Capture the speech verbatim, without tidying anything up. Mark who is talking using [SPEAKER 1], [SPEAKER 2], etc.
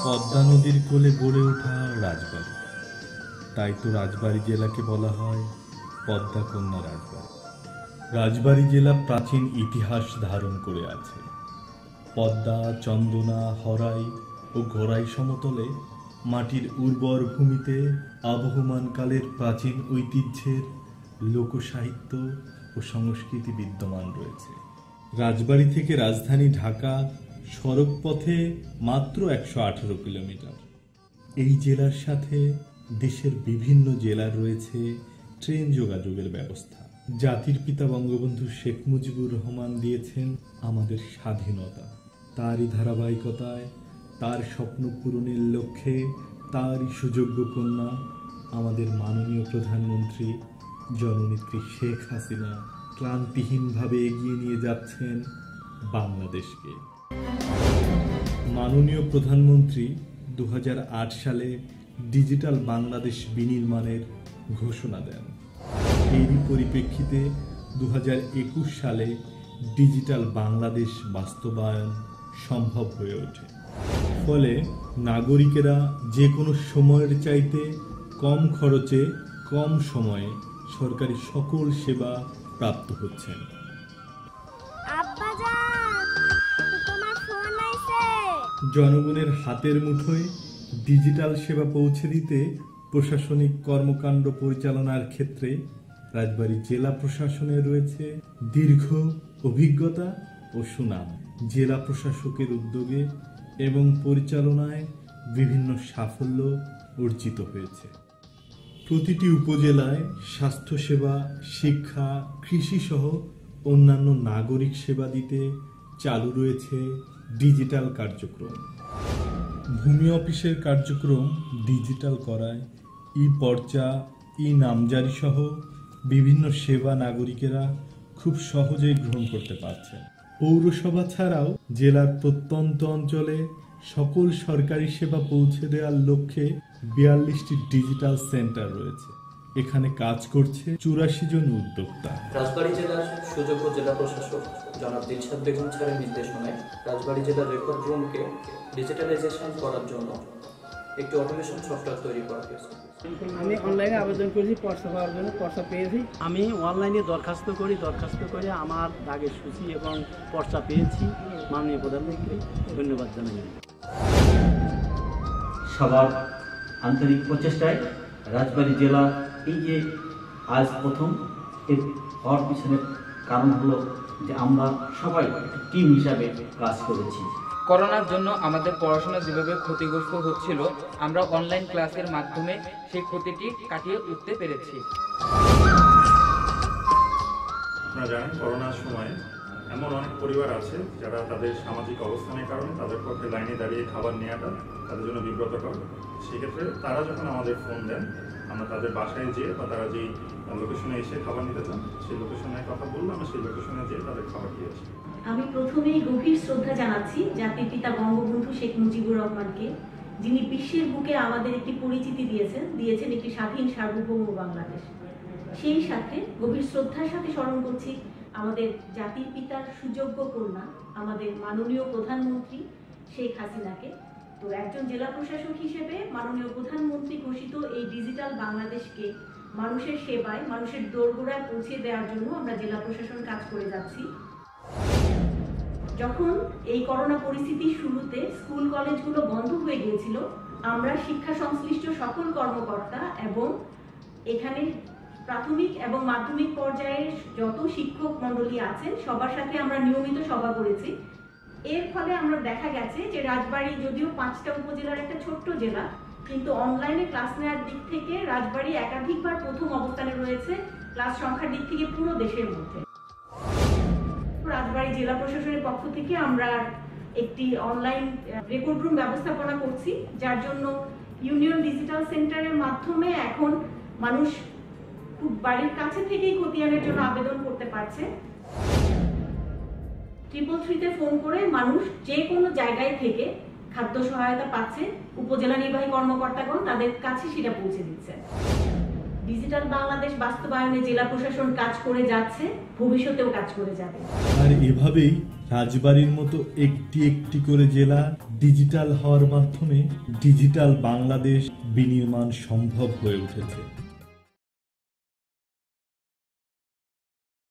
[SPEAKER 1] পদ্মা নদীর কোলে গড়ে ওঠা রাজবাড়ি, তাই তো রাজবাড়ী জেলাকে বলা হয় পদ্মা কন্যা রাজবাড়ি। রাজবাড়ী জেলা প্রাচীন ইতিহাস ধারণ করে আছে। পদ্মা, চন্দনা, হরাই ও ঘোড়াই সমতলে মাটির উর্বর ভূমিতে আবহমানকালের প্রাচীন ঐতিহ্যের লোকসাহিত্য ও সংস্কৃতি বিদ্যমান রয়েছে। রাজবাড়ী থেকে রাজধানী ঢাকা সড়ক পথে মাত্র একশো আঠারো কিলোমিটার। এই জেলার সাথে দেশের বিভিন্ন জেলার রয়েছে ট্রেন যোগাযোগের ব্যবস্থা। জাতির পিতা বঙ্গবন্ধু শেখ মুজিবুর রহমান দিয়েছেন আমাদের স্বাধীনতা। তারই ধারাবাহিকতায় তার স্বপ্ন পূরণের লক্ষ্যে তারই সুযোগ্য কন্যা আমাদের মাননীয় প্রধানমন্ত্রী জননেত্রী শেখ হাসিনা ক্লান্তিহীনভাবে এগিয়ে নিয়ে যাচ্ছেন বাংলাদেশকে। মাননীয় প্রধানমন্ত্রী দু হাজার আট সালে ডিজিটাল বাংলাদেশ বিনির্মাণের ঘোষণা দেন। এরই পরিপ্রেক্ষিতে দু হাজার একুশ সালে ডিজিটাল বাংলাদেশ বাস্তবায়ন সম্ভব হয়ে ওঠে। ফলে নাগরিকেরা যে কোনো সময়ের চাইতে কম খরচে কম সময়ে সরকারি সকল সেবা প্রাপ্ত হচ্ছেন। জনগণের হাতের মুঠোয় ডিজিটাল সেবা পৌঁছে দিতে প্রশাসনিক কর্মকাণ্ড পরিচালনার ক্ষেত্রে রাজবাড়ী জেলা প্রশাসনের রয়েছে দীর্ঘ অভিজ্ঞতা ও সুনাম। জেলা প্রশাসকের উদ্যোগে এবং পরিচালনায় বিভিন্ন সাফল্য অর্জিত হয়েছে। প্রতিটি উপজেলায় স্বাস্থ্যসেবা, শিক্ষা, কৃষি সহ অন্যান্য নাগরিক সেবা দিতে চালু রয়েছে ডিজিটাল কার্যক্রম। ভূমি অফিসের কার্যক্রম ডিজিটাল করায় ই পর্চা, ই নামজারি সহ বিভিন্ন সেবা নাগরিকেরা খুব সহজেই গ্রহণ করতে পারছেন। পৌরসভা ছাড়াও জেলার প্রত্যন্ত অঞ্চলে সকল সরকারি সেবা পৌঁছে দেওয়ার লক্ষ্যে বিয়াল্লিশটি ডিজিটাল সেন্টার রয়েছে। এখানে কাজ করছে চুরাশি জন উদ্যোক্তা।
[SPEAKER 2] রাজবাড়ী জেলার সুযোগ্য জেলা প্রশাসক জনাব দিলশাদ বেগম স্যারের নির্দেশনায় রাজবাড়ী জেলার রেকর্ড রুমকে ডিজিটালাইজেশন করার জন্য একটি অটোমেশন সফটওয়্যার তৈরি করা হয়েছে।
[SPEAKER 3] আমি অনলাইনে আবেদন করেছি পর্চা পাওয়ার জন্য, পর্চা পেয়েছি। আমি অনলাইনে দরখাস্ত করি, দরখাস্ত করে আমার দাগের সূচি এবং পর্চা পেয়েছি। মাননীয় প্রধানমন্ত্রী ধন্যবাদ জানাই।
[SPEAKER 4] সবার আন্তরিক প্রচেষ্টায় রাজবাড়ী জেলা এই যে আজ প্রথম এর হওয়ার পিছনের কারণ হলো যে আমরা সবাই একটা টিম হিসাবে কাজ করেছি।
[SPEAKER 5] করোনার জন্য আমাদের পড়াশোনা যেভাবে ক্ষতিগ্রস্ত হচ্ছিল, আমরা অনলাইন ক্লাসের মাধ্যমে সেই ক্ষতিটি কাটিয়ে উঠতে পেরেছি।
[SPEAKER 6] আপনারা জানেন করোনার সময় এমন অনেক পরিবার আছে যারা তাদের সামাজিক অবস্থানের কারণে তাদের পক্ষে লাইনে দাঁড়িয়ে খাবার নেওয়াটা তাদের জন্য বিব্রতকর। সেক্ষেত্রে তারা যখন আমাদের ফোন দেন, আমরা তাদের বাসায় যেয়ে বা তারা যেই লোকেশনে এসে খাবার নিতে চান সেই লোকেশনে কথা বললে আমরা সেই লোকেশনে যেয়ে তাদের খাবার দিয়ে আসি।
[SPEAKER 7] আমি প্রথমেই গভীর শ্রদ্ধা জানাচ্ছি জাতির পিতা বঙ্গবন্ধু শেখ মুজিবুর রহমানকে, যিনি বিশ্বের বুকে আমাদের একটি পরিচিতি দিয়েছেন দিয়েছেন একটি স্বাধীন সার্বভৌম বাংলাদেশ। সেই সাথে গভীর শ্রদ্ধার সাথে স্মরণ করছি আমাদের জাতির পিতার সুযোগ্য কন্যা আমাদের মাননীয় প্রধানমন্ত্রী শেখ হাসিনাকে। তো একজন জেলা প্রশাসক হিসেবে মাননীয় প্রধানমন্ত্রী ঘোষিত এই ডিজিটাল বাংলাদেশকে মানুষের সেবায়, মানুষের দোরগোড়ায় পৌঁছে দেওয়ার জন্য আমরা জেলা প্রশাসন কাজ করে যাচ্ছি। যখন এই করোনা পরিস্থিতির শুরুতে স্কুল কলেজগুলো বন্ধ হয়ে গিয়েছিল, আমরা শিক্ষা সংশ্লিষ্ট সকল কর্মকর্তা এবং এখানে প্রাথমিক এবং মাধ্যমিক পর্যায়ের যত শিক্ষক মণ্ডলী আছেন সবার সাথে আমরা নিয়মিত সভা করেছি। এর ফলে আমরা দেখা গেছে যে রাজবাড়ী যদিও পাঁচটা উপজেলার একটা ছোট্ট জেলা, কিন্তু অনলাইনে ক্লাস নেওয়ার দিক থেকে রাজবাড়ী একাধিকবার প্রথম অবস্থানে রয়েছে ক্লাস সংখ্যার দিক থেকে পুরো দেশের মধ্যে। রাজবাড়ী জেলা প্রশাসনের পক্ষ থেকে আমরা একটি অনলাইন রেকর্ড রুম ব্যবস্থাপনা করছি, যার জন্য ইউনিয়ন ডিজিটাল সেন্টারের মাধ্যমে এখন মানুষ খুব বাড়ির কাছে থেকেই খতিয়ানের জন্য আবেদন করতে পারছে। ট্রিপল থ্রিতে ফোন করে মানুষ যে কোনো জায়গায় থেকে খাদ্য সহায়তা পাচ্ছে, উপজেলা নির্বাহী কর্মকর্তাগণ তাদের কাছে সেটা পৌঁছে দিচ্ছে। ডিজিটাল বাংলাদেশ বাস্তবায়নে জেলা প্রশাসন কাজ করে যাচ্ছে, ভবিষ্যতেও কাজ করে যাবে।
[SPEAKER 1] আর এভাবেই রাজবাড়ির মতো একটি একটি করে জেলা ডিজিটাল হওয়ার মাধ্যমে ডিজিটাল বাংলাদেশ বিনির্মাণ সম্ভব হয়ে উঠেছে।